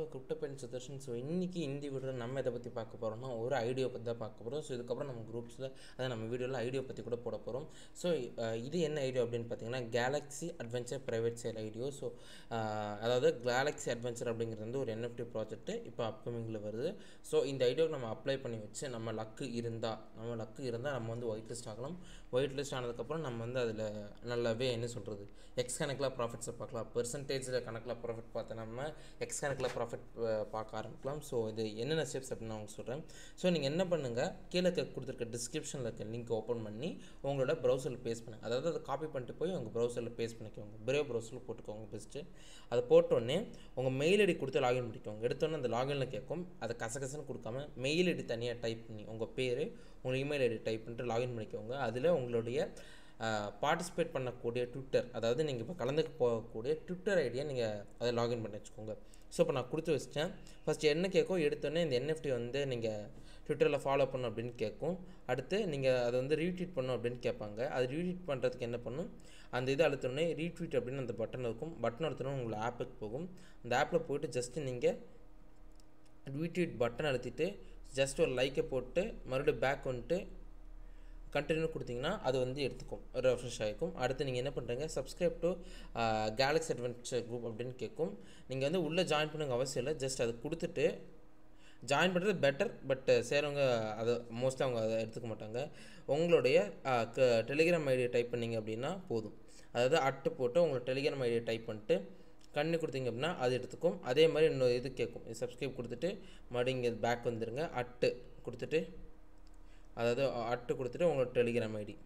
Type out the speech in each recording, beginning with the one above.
Crypto பையன் Sudarshan. So இன்றைக்கி இந்த வீடியோவில் நம்ம எதை பற்றி பார்க்க போகிறோம்னா ஒரு ஐடியோ பற்றி தான் பார்க்க போகிறோம். ஸோ இதுக்கப்புறம் நம்ம குரூப்ஸில் அதாவது நம்ம வீடியோவில் ஐடியோ பற்றி கூட போட போகிறோம். ஸோ இது என்ன ஐடியோ அப்படின்னு பார்த்தீங்கன்னா Galaxy Adventure private sale IDO. So அதாவது கேலக்ஸி அட்வென்ச்சர் அப்படிங்கிறது வந்து ஒரு NFT ப்ராஜெக்ட்டு இப்போ அப்கமிங்கில் வருது. ஸோ இந்த ஐடியோவுக்கு நம்ம அப்ளை பண்ணி வச்சு நம்ம லக்கு இருந்தால் நம்ம வந்து ஒயிட் லிஸ்ட் ஆகலாம். ஒயிட் லிஸ்ட் ஆனதுக்கப்புறம் நம்ம வந்து அதில் நல்லாவே என்ன சொல்கிறது எக்ஸ் கணக்கில் ப்ராஃபிட்ஸை பார்க்கலாம். பெர்சன்டேஜில் கணக்கில் ப்ராஃபிட் பார்த்து நம்ம எக்ஸ் கணக்கில் ப்ராஃபிட் பார்க்க ஆரம்பிக்கலாம். ஸோ இது என்னென்ன ஸ்டெப்ஸ் அப்படின்னு நான் உங்களுக்கு சொல்கிறேன். ஸோ நீங்கள் என்ன பண்ணுங்கள், கீழே கொடுத்துருக்க டிஸ்கிரிப்ஷனில் இருக்க லிங்க் ஓப்பன் பண்ணி உங்களோட ப்ரௌசரில் பேஸ்ட் பண்ணுங்கள். அதாவது அதை காப்பி பண்ணிட்டு போய் உங்கள் ப்ரௌசரில் பேஸ்ட் பண்ணிக்கோங்க. பிரேவ் ப்ரௌசரில் போட்டுக்கோங்க பெஸ்ட்டு. அதை போட்டோடனே உங்கள் மெயில் ஐடி கொடுத்து லாகின் பண்ணிக்கோங்க. எடுத்தோன்னே அந்த லாகினில் கேட்கும், அதை கசகசன்னு கொடுக்காம மெயில் ஐடி தனியாக டைப் பண்ணி உங்கள் பேர் உங்கள் இமெயில் ஐடி டைப் பண்ணிட்டு லாகின் பண்ணிக்கோங்க. அதில் உங்களுடைய பார்ட்டிசிபேட் பண்ணக்கூடிய ட்விட்டர், அதாவது நீங்கள் இப்போ கலந்துக்கு போகக்கூடிய ட்விட்டர் ஐடியை நீங்கள் அதை லாகின் பண்ணி வச்சுக்கோங்க. ஸோ இப்போ நான் கொடுத்து வச்சிட்டேன். ஃபஸ்ட்டு என்ன கேட்கும், எடுத்தோடனே இந்த NFT வந்து நீங்கள் ட்விட்டரில் ஃபாலோ பண்ணணும் அப்படின்னு கேட்கும். அடுத்து நீங்கள் அதை வந்து ரீட்வீட் பண்ணணும் அப்படின்னு கேட்பாங்க. அது ரீட்வீட் பண்ணுறதுக்கு என்ன பண்ணும், அந்த இதை அழுத்தோடனே ரீட்வீட் அப்படின்னு அந்த பட்டன் இருக்கும். பட்டன் அழுத்தோடனே உங்களை ஆப்புக்கு போகும். அந்த ஆப்பில் போய்ட்டு ஜஸ்ட்டு நீங்கள் ரீட்வீட் பட்டன் அழுத்திட்டு ஜஸ்ட் ஒரு லைக்கை போட்டு மறுபடியும் பேக் வந்துட்டு கண்டினியூ கொடுத்தீங்கன்னா அது வந்து எடுத்துக்கும், ரெஃப்ரெஷ் ஆகிக்கும். அடுத்து நீங்கள் என்ன பண்ணுறீங்க, subscribe to Galaxy Adventure group அப்படின்னு கேட்கும். நீங்கள் வந்து உள்ளே ஜாயின் பண்ணுங்க அவசியம் இல்லை. ஜஸ்ட் அதை கொடுத்துட்டு ஜாயின் பண்ணுறது பெட்டர். பட் சேரவங்க அதை மோஸ்ட்லி அவங்க அதை எடுத்துக்க மாட்டாங்க. உங்களுடைய டெலிகிராம் ஐடியை டைப் பண்ணிங்க அப்படின்னா போதும். அதாவது அட்டு போட்டு உங்களோட டெலிகிராம் ஐடியை டைப் பண்ணிட்டு கண்ணு கொடுத்தீங்க அப்படின்னா அது எடுத்துக்கும். அதே மாதிரி இன்னொரு இது கேட்கும், சப்ஸ்கிரைப் கொடுத்துட்டு மறுபடியும் இங்கே பேக் வந்துடுங்க. அட்டு கொடுத்துட்டு அதாவது அட்டு கொடுத்துட்டு உங்களோட டெலிகிராம் ஐடி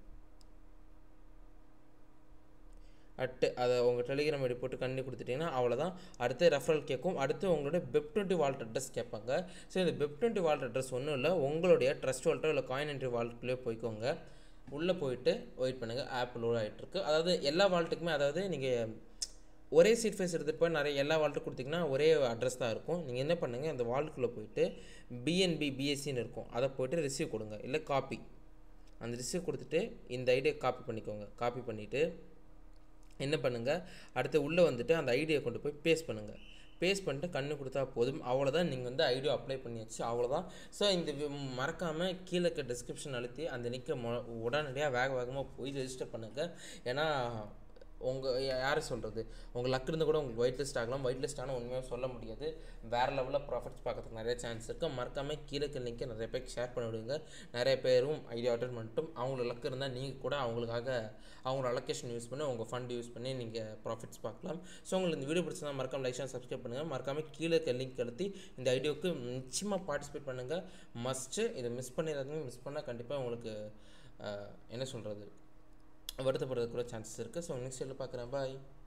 அதை உங்கள் டெலிகிராம் ஐடி போட்டு கண்ணி கொடுத்துட்டிங்கன்னா அவ்வளோதான். அடுத்து ரெஃபரல் கேட்கும். அடுத்து உங்களுடைய வெப்20 வால்ட் அட்ரஸ் கேட்பாங்க. ஸோ இந்த வெப்20 வால்ட் அட்ரஸ் ஒன்றும் இல்லை, உங்களுடைய ட்ரஸ்ட் வால்ட்டோ இல்லை காயின் என்ட்ரி வால்ட்டுக்குள்ளேயே போய்க்கோங்க. உள்ளே போயிட்டு வெயிட் பண்ணுங்கள், ஆப் லோட் ஆகிட்டுருக்கு. அதாவது எல்லா வால்ட்டுக்குமே, அதாவது நீங்கள் ஒரே சீட் ஃபேஸ் எடுத்துகிட்டு போய் நிறைய எல்லா வால்ட்டும் கொடுத்திங்கன்னா ஒரே அட்ரஸ் தான் இருக்கும். நீங்கள் என்ன பண்ணுங்கள், அந்த வால்ட்டுக்குள்ளே போயிட்டு BSCன்னு இருக்கும், அதை போய்ட்டு ரிசீவ் கொடுங்க. இல்லை காப்பி, அந்த ரிசீவ் கொடுத்துட்டு இந்த ஐடியை காப்பி பண்ணிக்கோங்க. காப்பி பண்ணிவிட்டு என்ன பண்ணுங்கள், அடுத்து உள்ளே வந்துட்டு அந்த ஐடியை கொண்டு போய் பேஸ்ட் பண்ணுங்கள். பேஸ்ட் பண்ணிட்டு கண்ணு கொடுத்தா போதும். அவ்வளோதான், நீங்கள் வந்து ஐடியா அப்ளை பண்ணியாச்சு, அவ்வளோதான். ஸோ இந்த மறக்காமல் கீழே இருக்க டிஸ்கிரிப்ஷன் அழுத்தி அந்த லிங்கை உடனடியாக வேகமாக போய் ரெஜிஸ்டர் பண்ணுங்கள். ஏன்னா உங்கள் யார் சொல்கிறது, உங்கள் லக் இருந்து கூட உங்களுக்கு ஒயிட் லிஸ்ட் ஆகலாம். ஒயிட் லிஸ்ட் ஆனால் உண்மையாக சொல்ல முடியாது. வேறு லெவலில் ப்ராஃபிட்ஸ் பார்க்கறதுக்கு நிறைய சான்ஸ் இருக்குது. மறக்காமல் கீழே லிங்கை நிறைய பேருக்கு ஷேர் பண்ணிவிடுங்க. நிறைய பேரும் ஐடியா அட்டன் பண்ணிட்டும் அவங்களோட லக் இருந்தால் நீங்கள் கூட அவங்களுக்காக அவங்களோட அலோகேஷன் யூஸ் பண்ணி உங்கள் ஃபண்ட் யூஸ் பண்ணி நீங்கள் ப்ராஃபிட்ஸ் பார்க்கலாம். ஸோ உங்களுக்கு இந்த வீடியோ பிடிச்சா மறக்காம லைக் ஷேர் சப்ஸ்கிரைப் பண்ணுங்கள். மறக்காமல் கீழே லிங்க் அழுத்தி இந்த ஐடியோவுக்கு நிச்சயமாக பார்ட்டிசிபேட் பண்ணுங்கள். மஸ்ட்டு இதை மிஸ் பண்ணிடாதீங்க. மிஸ் பண்ணால் கண்டிப்பாக உங்களுக்கு என்ன சொல்கிறது வருத்தப்படுறதுக்கு கூட சான்சஸ் இருக்குது. ஸோ நெக்ஸ்ட் வீடியோவில் பார்க்குறேன். பாய்.